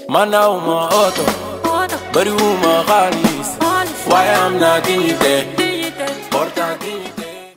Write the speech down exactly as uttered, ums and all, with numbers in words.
man awma oto bariwuma xaalis waaye am naa dignité